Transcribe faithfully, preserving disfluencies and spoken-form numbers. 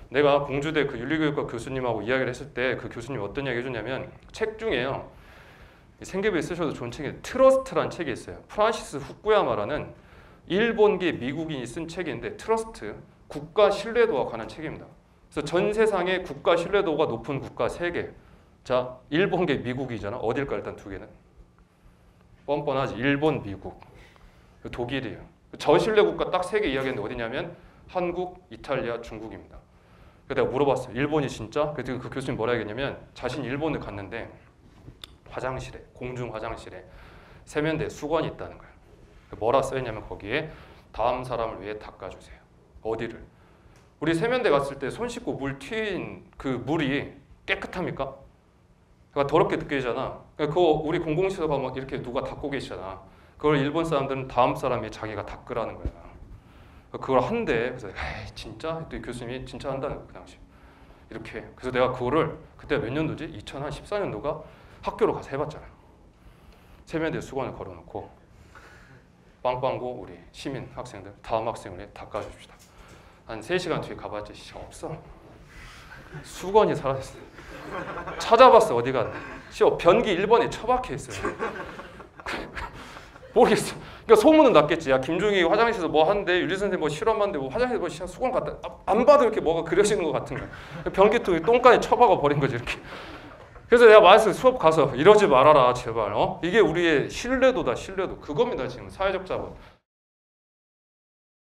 내가 공주대 그 윤리교육과 교수님하고 이야기를 했을 때 그 교수님 어떤 이야기 해줬냐면 책 중에요. 생계부에 쓰셔도 좋은 책이 트러스트라는 책이 있어요. 프란시스 후쿠야마라는 일본계 미국인이 쓴 책인데 트러스트, 국가 신뢰도와 관한 책입니다. 그래서 전 세상의 국가 신뢰도가 높은 국가 세 개. 자, 일본계 미국이잖아. 어딜까 일단 두 개는? 뻔뻔하지. 일본, 미국. 독일이에요. 저신뢰 국가 딱 세 개 이야기했는데 어디냐면 한국, 이탈리아, 중국입니다. 그래서 내가 물어봤어요. 일본이 진짜? 그래서 그 교수님 뭐라 했냐면 자신이 일본을 갔는데 화장실에, 공중 화장실에 세면대 수건이 있다는 거예요. 뭐라 써있냐면 거기에 다음 사람을 위해 닦아주세요. 어디를? 우리 세면대 갔을 때 손 씻고 물 튀인 그 물이 깨끗합니까? 그러니까 더럽게 느껴지잖아. 그거 우리 공공시설 가면 이렇게 누가 닦고 계시잖아. 그걸 일본 사람들은 다음 사람이 자기가 닦으라는 거야. 그걸 한대. 그래서 에이 진짜? 또 교수님이 진짜 한다는 거야 그 당시. 이렇게. 그래서 내가 그거를 그때 몇 년도지? 이천십사 년도가 학교로 가서 해봤잖아. 세면대 수건을 걸어놓고 빵빵고 우리 시민 학생들 다음 학생을 닦아줍시다. 한 세 시간 뒤에 가봤지. 씨, 없어. 수건이 사라졌어. 찾아봤어. 어디 갔나. 씨, 변기 일 번에 처박혀 있어요. 모르겠어. 그러니까 소문은 났겠지. 야 김종희 화장실에서 뭐 하는데 유리 선생님 뭐 실험하는데 뭐 화장실에 뭐 수건 갖다 안 봐도 이렇게 뭐가 그려지는 것 같은 거야. 변기통에 똥까지 처박아 버린 거지 이렇게. 그래서 내가 말했어요. 수업 가서 이러지 말아라 제발. 어? 이게 우리의 신뢰도다 신뢰도. 그겁니다 지금 사회적 자본.